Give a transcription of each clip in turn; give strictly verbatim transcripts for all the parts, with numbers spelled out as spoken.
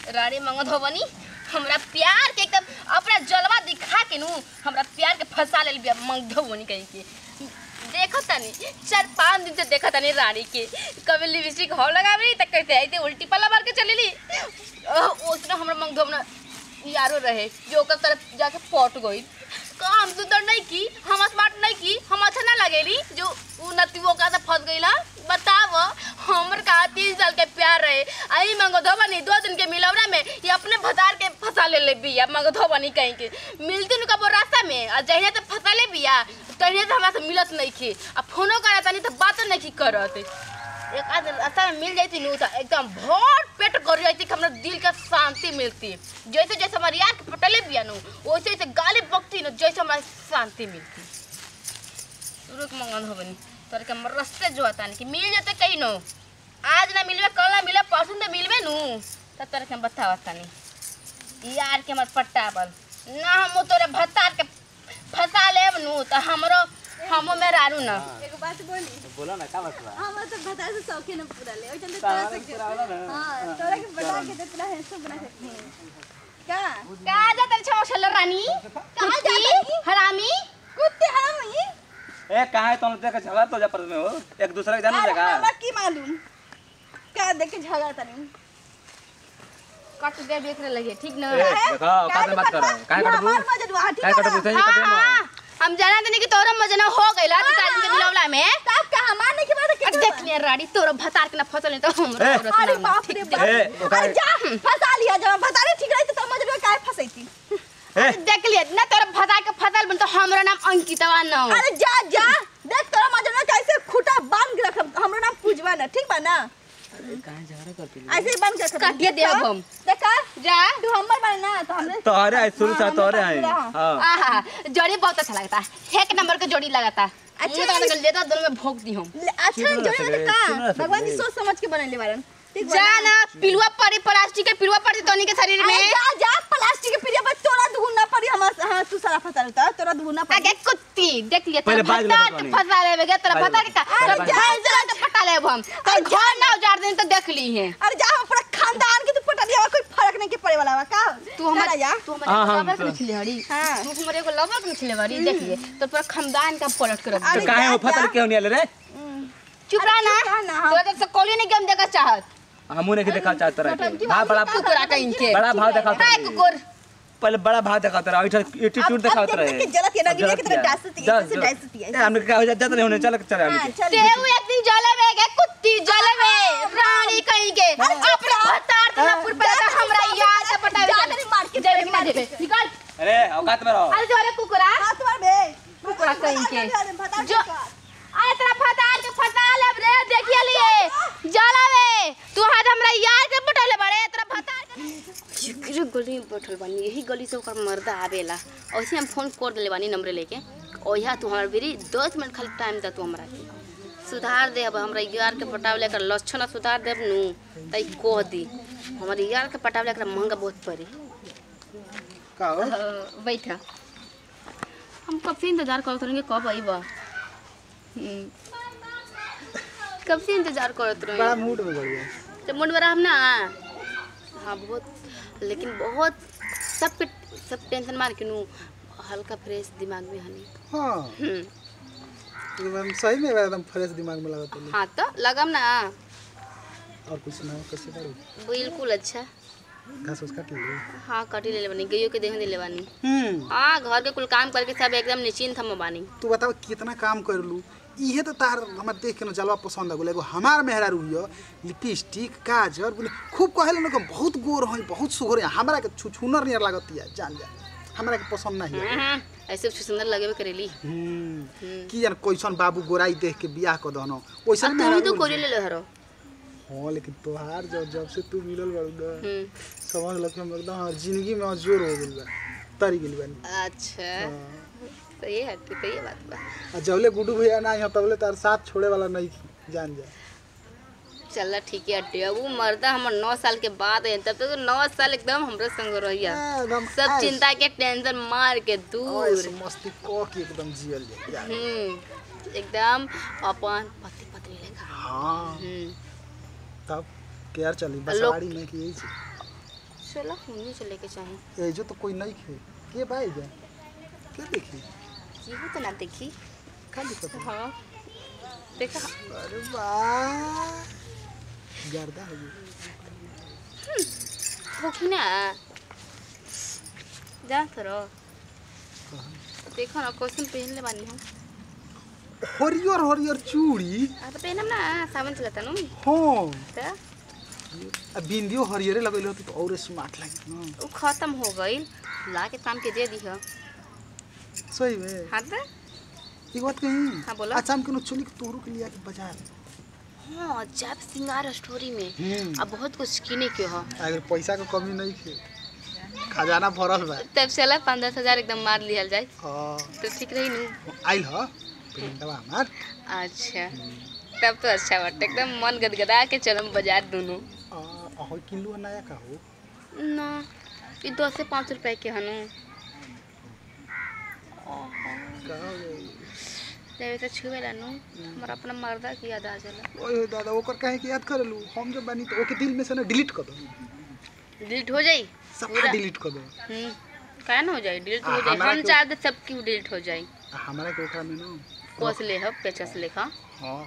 रानी मंगत हो बनी हमरा प्यार के एकदम अपना जलवा दिखा के नु हमरा प्यार के फंसा ले बिया मंगधो बनी कहीं के देखो तनी चार पांच दिन से देखा तनी रानी के कभी लिपस्टिक हो लगावली त कहते आई ते उल्टी पल्ला मार के चलेली ओसना हमरा मंगधो ना यारो रहे जो ओकर तरफ जाके पट गई काम सुंदर नहीं की हम स्मार्ट नहीं की हम अच्छा ना लगेली जो उ नतीवो का फंस गईला बताव हमर का तीन साल के प्यार रहे आई मंगधो बनी दो दिन के मिलवना में ये अपने भतार के फंसा ले ले बिया मंगधो बनी कहीं के मिलती न कबो रास्ता में आ जहिने तो फंसा ले बिया तहिने तो हमरा से मिलत नहीं की आ फोनो करत नहीं तो बात नहीं की करत एक आध रास्ता में मिल जाती नु तो एकदम भोर पेट कर जाती हमरा दिल का शांति मिलती जैसे जैसे हमारी यार के पटले बिया नु वैसे वैसे गाली बकती न जैसे हमारी शांति मिलती रुक मंगन हो बनी तोर के हमर रास्ते जो आता नहीं कि मिल जाते कहीं नो आज ना मिलबे कल ना मिले परसों तो मिलबे नु त तोर के हम बतावता नहीं यार के हमर पट्टा पर ना हम तोरे भतार के फंसा लेब नु त हमरो हमो में रारू ना एक बात बोली बोला ना का बात बा हम तो बता से शौकीन न पूरा ले ओइ चलते तोरा से हां तोरा के बता के देतला है सब बना सकते हैं का का जा तेरे छो छल रानी का जा हरामी कुत्ते हरामी ए कहां है तुम देख झगड़ा तो जा पर में हो एक दूसरे के जाने जगह हमरा की मालूम का देख के झगड़ा तनी कट दे देख रहे लगे ठीक ना देखो औकात में बात कर काहे कटबू हमार मजे दुआ ठीक काहे कटबू सही कटे में हम जाना तनी कि तोरा मजना हो गइला तो ताजी के मिलवला में तब का हमार नहीं के बात के देख ले रानी तोरा भतार के ना फसल नहीं तो हमरा औरत अरे ना बाप रे बाप ए अरे जा फंसा लिया जब फंसा ले ठीक रही तो समझ लो काहे फंसैती ए देख लिया ना तोरा भतार के फसल बन तो हमरा नाम अंकितवा ना अरे जा जा देख तोरा मजे में कैसे खूटा बांध के रख हमरो नाम पूजवा ना ठीक बा ना कहां झगड़ा करती ऐसे ही बंद कर काटिए दे अब हम देखा जा तू हमर माने ना तो हमरे तोरे आई शुरू से तोरे आई हां आहा जोड़ी बहुत अच्छा लगता है एक नंबर का जोड़ी लगाता अच्छा तो लेता दोनों में भोग दी हम अच्छा जोड़ी में का भगवान जी सोच समझ के बनले बारन ठीक बा जा ना पिलुआ पड़ी प्लास्टिक के पिलुआ पड़ी तोनी के शरीर में जा जा प्लास्टिक के पिरिया पर तोरा धुना पड़ी हम हां तू सारा फंसा लेता तोरा धुना पड़ी आगे कुत्ती देख लिया पहले बाज लगा पानी फंसा लेबे के तेरा पता के का अरे जा जरा तो पटा लेब हम तो घर ना उजाड़ दिन तो देख ली है अरे जा हम पूरा खानदान के तू पटा लिया कोई फर्क नहीं के पड़े वाला बा का तू हमारा जा तू हमारे लवर के खिले हड़ी हां तू हमारे एगो लवर के खिले हड़ी देख लिए तो पूरा खानदान का पलट कर तो काहे हो फसल क्यों नहीं आले रे चुप रह ना तो जब से कोली नहीं गेम देखा चाहत हमू ने के देखा चाहत रहे भाव बड़ा कुकुरा का इनके बड़ा भाव देखा काय कुकुर पहले बड़ा भाव दिखाता रहा इधर एटीट्यूड दिखाता रहे के जलत ये लगी कि तेरा डासती है ऐसे डासती है हमने क्या हो जाता नहीं होने चल चल हमने तेऊ एक दिन जलवे गे कुत्ती जलवे रानी कहीं के अपने भतार तना पुर पे हमरा याद से पटावे जा तेरी मार के जलवे ना देबे निकल अरे औकात में रहो अरे जोरे कुकुरा हां तुम्हार बे कुकुरा कहीं के जो आए तेरा भतार के फटा लेब रे देखिए लिए जलवे तू हाथ हमरा यार के पटले बड़े तेरा भतार के चिकरे गली में बैठल बानी यही गली से ओकर मर्दा आवेला ऐसे हम फोन कर देले बानी नंबर लेके ओया तू हमर बेरी दस मिनट खाली टाइम दे तू हमरा के सुधार दे अब हमरा यार के पटावले कर लक्षण सुधार देब नु तई कह दी हमर यार के पटावले कर महंगा बहुत पड़ी का हो बैठा हम कब से इंतजार करत रहेंगे कब आईबा कब से इंतजार करत रहे बड़ा मूड में बढ़िया तो मूड में हम ना हाँ बहुत लेकिन बहुत सब पे सब टेंशन मार के नू हल्का फ्रेश दिमाग में हनी हां एकदम सही में एकदम फ्रेश दिमाग में लगा तो हाँ तो लगम ना और कुछ ना कैसे करूं बिल्कुल अच्छा घास उस काट ले हाँ कटी ले लेवानी गइयो के देह दे लेवानी हम्म हाँ घर के कुल काम करके सब एकदम निश्चिंत हम बानी तू बताओ कितना काम कर लू इहे तो तार हमर देख के न जलवा पसंद आ गेल एगो हमार मेहरा रुइयो लिपस्टिक काजर बोले खूब कहले न बहुत गोर है बहुत सुघर है हमरा के छुछुनर नियर लागतिया जान जा हमरा के पसंद नहीं है ऐसे सुंदर लगेबे करेली हम्म की जान कैसन बाबू गोराई देख के बियाह क दहनो ओइसन अब तुम तो कोरी ले ले हरो हां लेकिन तोहार जब जब से तू मिलल बाड़ू ना हम्म समझ लो कि हम एकदम हर जिंदगी में जोर हो गेल बा तरी गेल बा अच्छा सही है तो ये बात बा आ जबले गुडू भैया ना यहाँ तबले तार साथ छोड़े वाला नहीं जान जा चल ठीक है अड्डे वो मर्दा हमर नौ साल के बाद है तब तो नौ साल एकदम हमरे संग रहिया एकदम सब चिंता के टेंशन मार के दूर मस्ती को के एकदम जियल जा हम्म एकदम अपन पति पत्नी लेखा हां हम्म तब केयर चली बसवाड़ी में की यही चलो हमनी से लेके चाहे ए जो तो कोई नहीं खे के भाई जा के देखी जीहू तो ना देखी खाली तो हाँ देखा अरे वाह गर्दा हो गई होखी ना जा थरो देखो ना कौन पहन ले बानी हम हरियर हरियर चूड़ी आ तो पहनम ना सावन चलता नु हाँ तो अब बिंदियो हरियरे लगैले होती तो और स्मार्ट लागी ना वो खत्म हो गई ला के काम के दे दी है सही में हाँ तो एक बात कही हाँ, बोलो। अच्छा हम कोनो चोली के तोरू के लिए आके बाजार हाँ जब सिंगार स्टोरी में हम्म। अब बहुत कुछ किने के हो अगर पैसा के कमी नहीं खे खजाना भरल बा तब चला पाँच दस हजार एकदम मार लिया जाए हाँ तो ठीक रही नु आइल ह पेमेंटवा हमार अच्छा तब तो अच्छा बात एकदम मन गदगदा के चलम बाजार दोनों अहो किलो नया का हो ना ये दो से पाँच रुपए के हनु का हो गई जब तो छुए ला नु हमारा अपना मर्दा की याद आ जाला ओए दादा ओकर काहे के याद कर लू हम जब बानी तो ओके दिल में से ना डिलीट कर दो डिलीट हो जाई सब डिलीट कर दो हम्म काहे ना हो जाए डिलीट आ, हो जाए हमारा हम क्यों- चाहते सब की डिलीट हो जाए हमारा के ओकरा में ना कोस ले हब पेचस लेखा हां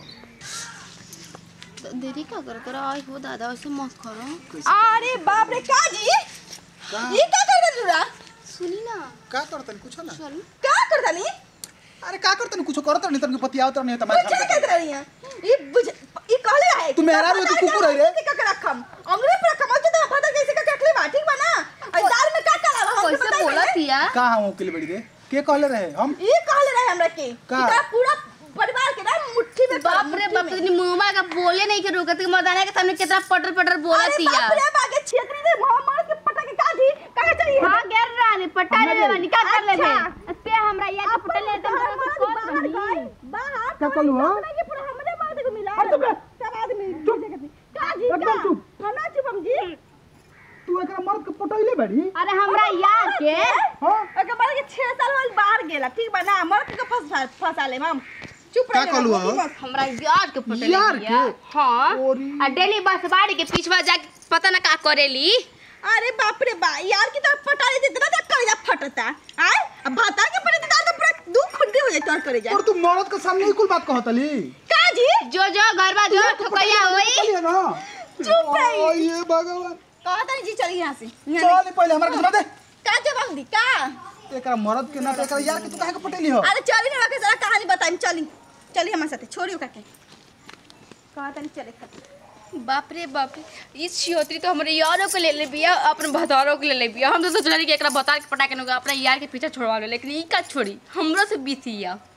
देरी का कर कर आई हो दादा ऐसे मत करो अरे बाप रे का जी का ये का कर दूरा सुनी ना का करतन कुछ ना चल का कर दनी अरे का करतन कुछ करत नहीं तन के पति आवत नहीं कुछ तमार नहीं कर रही है ये बुझ ये कहले है तू मेहरा रो तू कुकुर है रे का रखम अंग्रेज पर रखम तो पता कैसे का रखले बा ठीक बा ना और दाल में का करा हम कैसे बोला थिया का हम के लिए बड़ी रे के कहले रहे हम ये कहले रहे हमरा के का? इका पूरा परिवार के ना मुट्ठी में बाप रे बाप इतनी मुंहमा का बोले नहीं के रोकत के मर्दाना के सामने कितना पटर पटर बोला अरे थिया बाप रे बागे छेत्री से मोहम्मद के पटा के का थी कहां चाहिए हां गिर रानी पटा ले वाली का कर ले अच्छा। पे हमरा याद पटा ले तो बाहर हमरा कुछ कर बाहर नहीं गई बाहर का कहलू हां ये पूरा हमरे मर्द को मिला सब आदमी चुप का जी का चुप ना चुप हम जी तू एकरा मर्द के पटैले बड़ी अरे हमरा यार के हां ओके बार के छह साल वाली बाहर गेला ठीक बा ना मर्द के फंसा फंसा ले हम चुप का रह कहलू हां हमरा यार के पटा ले यार के? हां ओरी। आ डेली बस बाड़ी के पीछवा जा पता ना का करेली अरे बाप रे बा यार की तो पटा ले जितना तक करिया फटता आय अब भाता के पड़े तो पूरा दू खुंडी हो जाए तोर करे जाए और तू मर्द के सामने ही कुल बात कहतली का जी जो जो घरवा जो ठोकैया होई चलिए ना चुप रही। ओ ये भगवान कहता नहीं जी चली यहां से चल पहले हमरा के सुना दे का जवाब दी का एकरा मर्द के ना तो एकरा यार के तू काहे के पटैली हो अरे चली ना के जरा कहानी बताई चली चली हमारे साथे छोड़ियो का के कहता नहीं चले खातिर बाप रे बाप रे इस छियोतरी तो हमारे यारों को ले ले बिया अपने भतारों को ले ले बिया हम तो सोच रहे कि एकरा बता के पटा के अपना यार के पीछे छोड़वा ले लेकिन ई का छोड़ी हमरो से बीती या